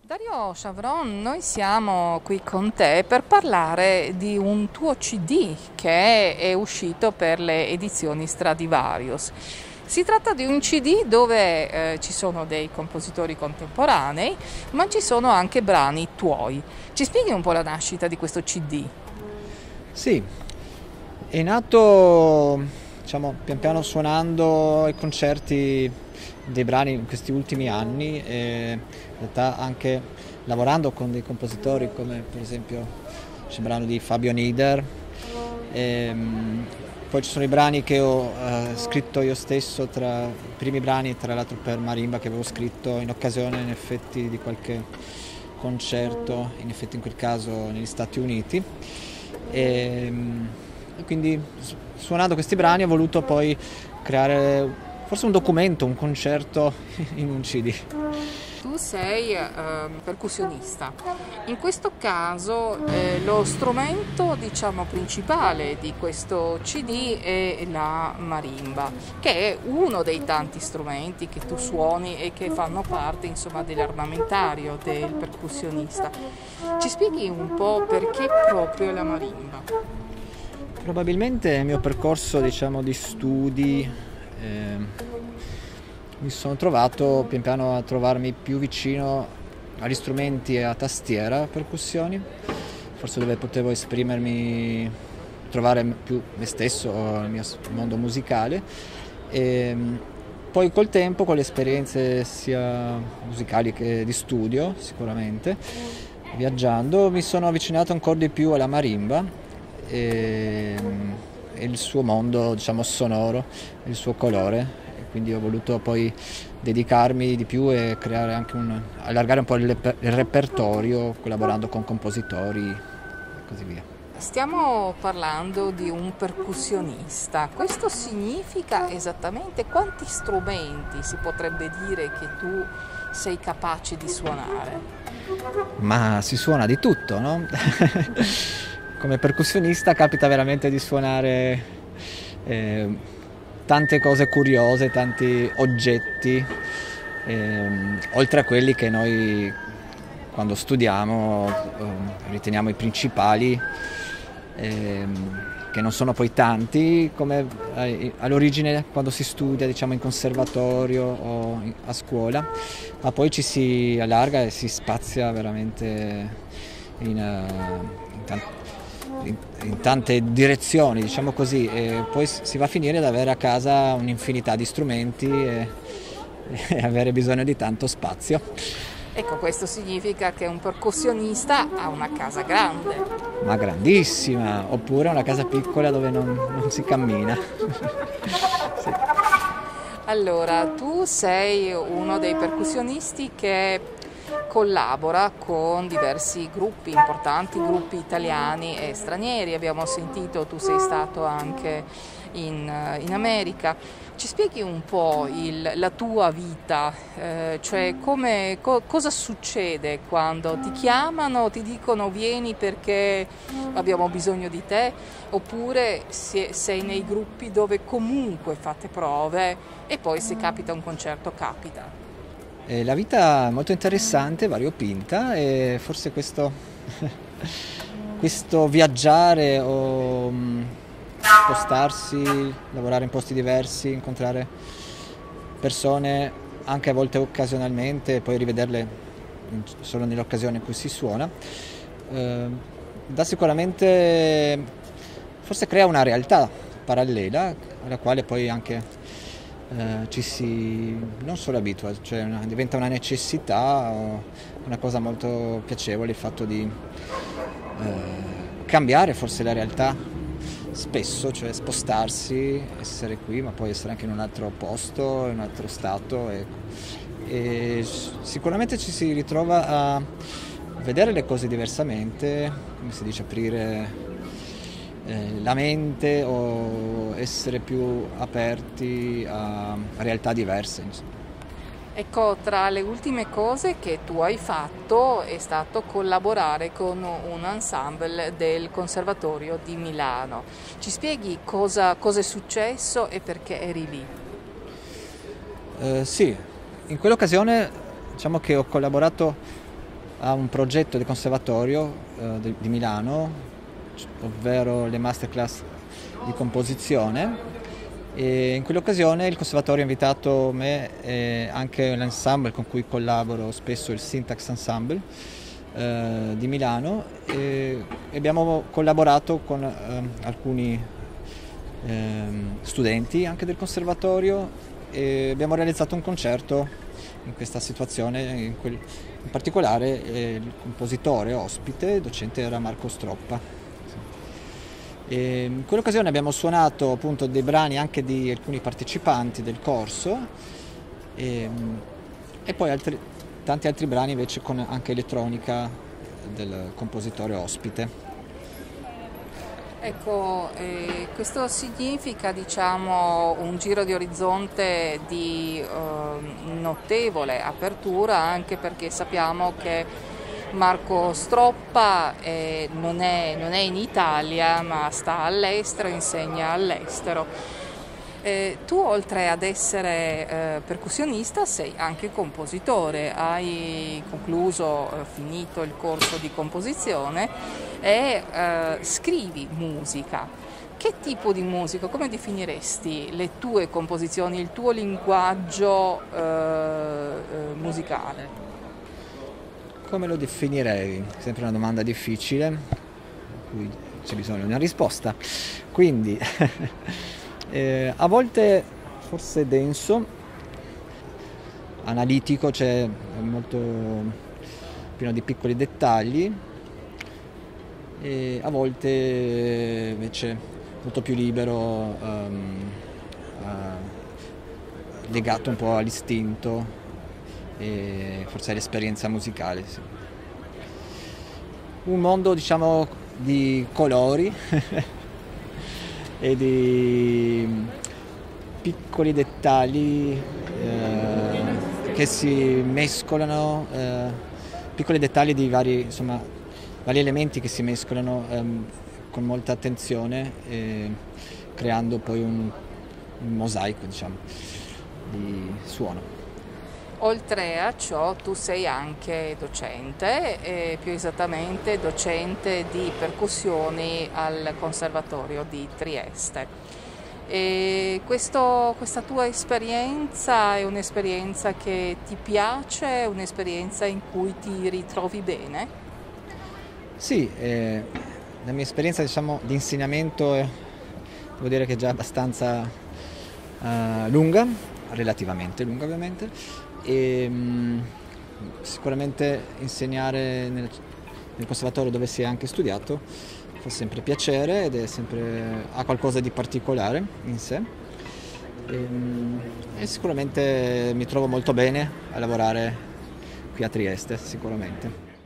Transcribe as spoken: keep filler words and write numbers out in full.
Dario Chavron, noi siamo qui con te per parlare di un tuo C D che è uscito per le edizioni Stradivarius. Si tratta di un C D dove eh, ci sono dei compositori contemporanei, ma ci sono anche brani tuoi. Ci spieghi un po' la nascita di questo C D? Sì, è nato, diciamo, pian piano suonando ai concerti dei brani in questi ultimi anni e in realtà anche lavorando con dei compositori come per esempio c'è il brano di Fabio Nieder, e, poi ci sono i brani che ho eh, scritto io stesso, tra i primi brani tra l'altro per marimba che avevo scritto in occasione in effetti di qualche concerto, in effetti in quel caso negli Stati Uniti. E, e quindi suonando questi brani ho voluto poi creare forse un documento, un concerto in un C D. Tu sei eh, percussionista. In questo caso eh, lo strumento, diciamo, principale di questo C D è la marimba, che è uno dei tanti strumenti che tu suoni e che fanno parte, insomma, dell'armamentario del percussionista. Ci spieghi un po' perché proprio la marimba? Probabilmente il mio percorso, diciamo, di studi eh, mi sono trovato pian piano a trovarmi più vicino agli strumenti a tastiera, percussioni, forse dove potevo esprimermi, trovare più me stesso, il mio mondo musicale. E poi col tempo, con le esperienze sia musicali che di studio, sicuramente, viaggiando, mi sono avvicinato ancora di più alla marimba e, e il suo mondo, diciamo, sonoro, il suo colore. Quindi ho voluto poi dedicarmi di più e creare anche un, allargare un po' il, il repertorio collaborando con compositori e così via. Stiamo parlando di un percussionista. Questo significa esattamente quanti strumenti si potrebbe dire che tu sei capace di suonare? Ma si suona di tutto, no? Come percussionista capita veramente di suonare eh, tante cose curiose, tanti oggetti, ehm, oltre a quelli che noi quando studiamo ehm, riteniamo i principali, ehm, che non sono poi tanti come eh, all'origine quando si studia, diciamo, in conservatorio o in, a scuola, ma poi ci si allarga e si spazia veramente in, uh, in tanti In, in tante direzioni, diciamo così, e poi si va a finire ad avere a casa un'infinità di strumenti e, e avere bisogno di tanto spazio. Ecco, questo significa che un percussionista ha una casa grande. Ma grandissima, oppure una casa piccola dove non, non si cammina. Sì. Allora, tu sei uno dei percussionisti che collabora con diversi gruppi importanti, gruppi italiani e stranieri. Abbiamo sentito, tu sei stato anche in, in America. Ci spieghi un po' il, la tua vita, eh, cioè come, co, cosa succede quando ti chiamano, ti dicono vieni perché abbiamo bisogno di te, oppure se, sei nei gruppi dove comunque fate prove e poi se capita un concerto capita. Eh, la vita è molto interessante, variopinta, e forse questo, questo viaggiare o mh, spostarsi, lavorare in posti diversi, incontrare persone anche a volte occasionalmente e poi rivederle solo nell'occasione in cui si suona, eh, dà sicuramente, forse crea una realtà parallela alla quale poi anche Uh, ci si non solo abitua, cioè una, diventa una necessità, una cosa molto piacevole il fatto di uh, cambiare forse la realtà spesso, cioè spostarsi, essere qui ma poi essere anche in un altro posto, in un altro stato, e, e sicuramente ci si ritrova a vedere le cose diversamente, come si dice, aprire Eh, la mente o essere più aperti a realtà diverse, insomma. Ecco, tra le ultime cose che tu hai fatto è stato collaborare con un ensemble del Conservatorio di Milano. Ci spieghi cosa, cosa è successo e perché eri lì? Eh, sì, in quell'occasione diciamo che ho collaborato a un progetto del Conservatorio eh, di, di Milano, ovvero le masterclass di composizione, e in quell'occasione il Conservatorio ha invitato me e anche l'ensemble con cui collaboro spesso, il Syntax Ensemble eh, di Milano, e abbiamo collaborato con eh, alcuni eh, studenti anche del Conservatorio e abbiamo realizzato un concerto in questa situazione. In, quel, in particolare eh, il compositore ospite, docente, era Marco Stroppa. E in quell'occasione abbiamo suonato appunto dei brani anche di alcuni partecipanti del corso e, e poi altri, tanti altri brani invece con anche elettronica del compositore ospite. Ecco, eh, questo significa, diciamo, un giro di orizzonte di eh, notevole apertura, anche perché sappiamo che Marco Stroppa eh, non è, non è in Italia, ma sta all'estero, insegna all'estero. Eh, tu, oltre ad essere eh, percussionista, sei anche compositore, hai concluso, eh, finito il corso di composizione e eh, scrivi musica. Che tipo di musica? Come definiresti le tue composizioni, il tuo linguaggio eh, eh, musicale? Come lo definirei? Sempre una domanda difficile, a cui c'è bisogno di una risposta. Quindi, eh, a volte forse denso, analitico, cioè molto pieno di piccoli dettagli, e a volte invece molto più libero, um, uh, legato un po' all'istinto e forse all'esperienza musicale, sì. Un mondo, diciamo, di colori e di piccoli dettagli eh, che si mescolano, eh, piccoli dettagli di vari, insomma, vari elementi che si mescolano ehm, con molta attenzione, eh, creando poi un, un mosaico, diciamo, di suono. Oltre a ciò tu sei anche docente, e più esattamente docente di percussioni al Conservatorio di Trieste. E questo, questa tua esperienza è un'esperienza che ti piace, è un'esperienza in cui ti ritrovi bene? Sì, eh, la mia esperienza, diciamo, di insegnamento è, devo dire che è già abbastanza uh, lunga, relativamente lunga ovviamente. E mh, sicuramente insegnare nel, nel conservatorio dove si è anche studiato fa sempre piacere ed è sempre, ha qualcosa di particolare in sé, e, mh, e sicuramente mi trovo molto bene a lavorare qui a Trieste, sicuramente.